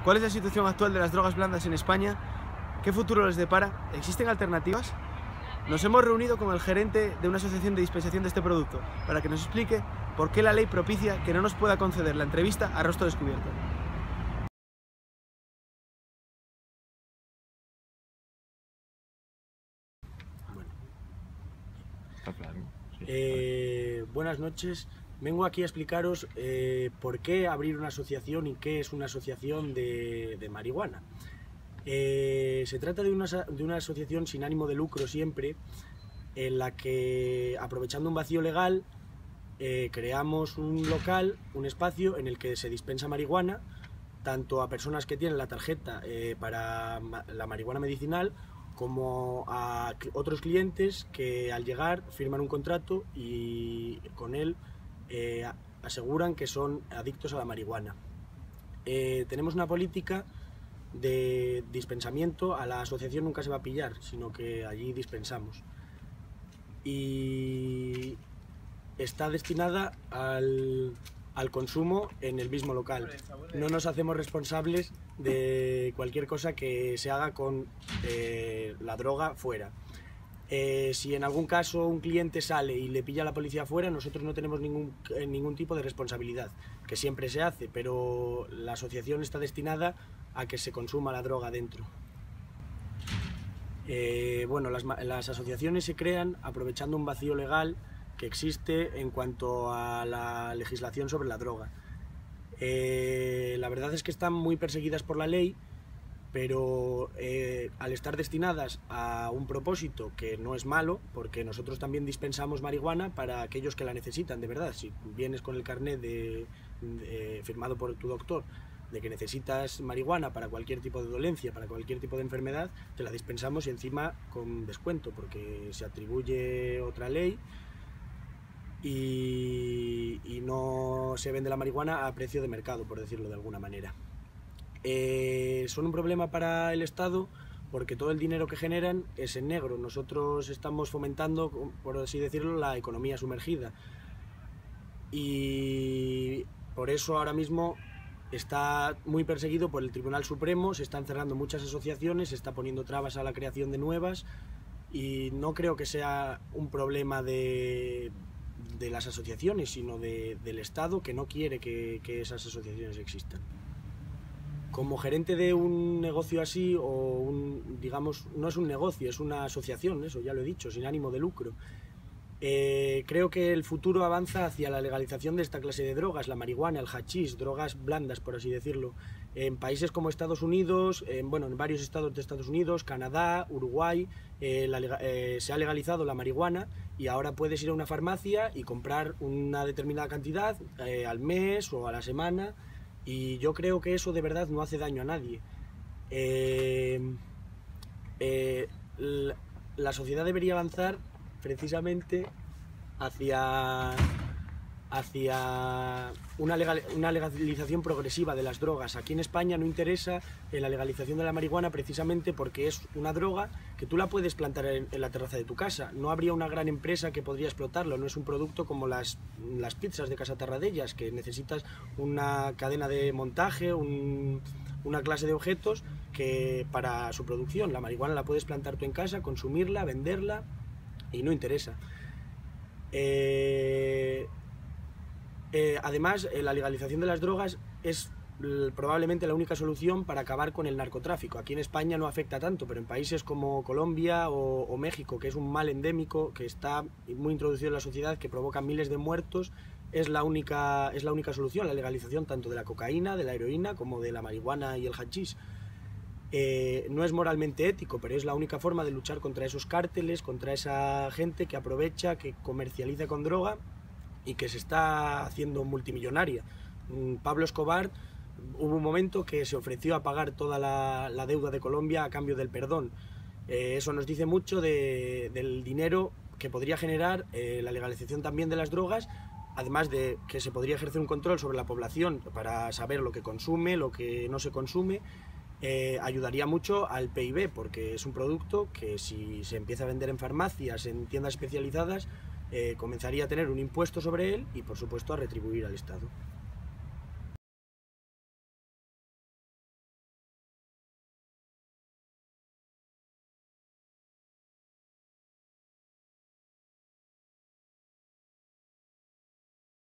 ¿Cuál es la situación actual de las drogas blandas en España? ¿Qué futuro les depara? ¿Existen alternativas? Nos hemos reunido con el gerente de una asociación de dispensación de este producto para que nos explique por qué la ley propicia que no nos pueda conceder la entrevista a rostro descubierto. Está claro. Sí, buenas noches. Vengo aquí a explicaros por qué abrir una asociación y qué es una asociación de marihuana. Se trata de una asociación sin ánimo de lucro siempre, en la que, aprovechando un vacío legal, creamos un local, un espacio en el que se dispensa marihuana, tanto a personas que tienen la tarjeta para la marihuana medicinal, como a otros clientes que al llegar firman un contrato y con él aseguran que son adictos a la marihuana. Tenemos una política de dispensamiento. A la asociación nunca se va a pillar, sino que allí dispensamos. Y está destinada al consumo en el mismo local. No nos hacemos responsables de cualquier cosa que se haga con la droga fuera. Si en algún caso un cliente sale y le pilla a la policía fuera, nosotros no tenemos ningún tipo de responsabilidad, que siempre se hace, pero la asociación está destinada a que se consuma la droga dentro. Bueno, las asociaciones se crean aprovechando un vacío legal que existe en cuanto a la legislación sobre la droga. La verdad es que están muy perseguidas por la ley, pero al estar destinadas a un propósito que no es malo, porque nosotros también dispensamos marihuana para aquellos que la necesitan de verdad. Si vienes con el carnet firmado por tu doctor de que necesitas marihuana para cualquier tipo de dolencia, para cualquier tipo de enfermedad, te la dispensamos y encima con descuento, porque se atribuye otra ley y no se vende la marihuana a precio de mercado, por decirlo de alguna manera. Son un problema para el Estado porque todo el dinero que generan es en negro. Nosotros estamos fomentando, por así decirlo, la economía sumergida, y por eso ahora mismo está muy perseguido por el Tribunal Supremo. Se están cerrando muchas asociaciones, se está poniendo trabas a la creación de nuevas, y no creo que sea un problema de las asociaciones, sino del Estado, que no quiere que esas asociaciones existan. Como gerente de un negocio así, digamos, no es un negocio, es una asociación, eso ya lo he dicho, sin ánimo de lucro, creo que el futuro avanza hacia la legalización de esta clase de drogas, la marihuana, el hachís, drogas blandas, por así decirlo, en países como Estados Unidos, en varios estados de Estados Unidos, Canadá, Uruguay. Se ha legalizado la marihuana y ahora puedes ir a una farmacia y comprar una determinada cantidad al mes o a la semana, y yo creo que eso de verdad no hace daño a nadie. La sociedad debería avanzar precisamente hacia una legalización progresiva de las drogas. Aquí en España no interesa la legalización de la marihuana precisamente porque es una droga que tú la puedes plantar en la terraza de tu casa. No habría una gran empresa que podría explotarlo. No es un producto como las pizzas de Casa Tarradellas, que necesitas una cadena de montaje, una clase de objetos que para su producción. La marihuana la puedes plantar tú en casa, consumirla, venderla, y no interesa. Además, la legalización de las drogas es probablemente la única solución para acabar con el narcotráfico. Aquí en España no afecta tanto, pero en países como Colombia o México, que es un mal endémico que está muy introducido en la sociedad, que provoca miles de muertos, es la única solución, la legalización tanto de la cocaína, de la heroína, como de la marihuana y el hachís. No es moralmente ético, pero es la única forma de luchar contra esos cárteles, contra esa gente que aprovecha, que comercializa con droga y que se está haciendo multimillonaria. Pablo Escobar, hubo un momento que se ofreció a pagar toda la deuda de Colombia a cambio del perdón. Eso nos dice mucho del dinero que podría generar la legalización también de las drogas, además de que se podría ejercer un control sobre la población para saber lo que consume, lo que no se consume. Ayudaría mucho al PIB, porque es un producto que, si se empieza a vender en farmacias, en tiendas especializadas, comenzaría a tener un impuesto sobre él y, por supuesto, a retribuir al Estado.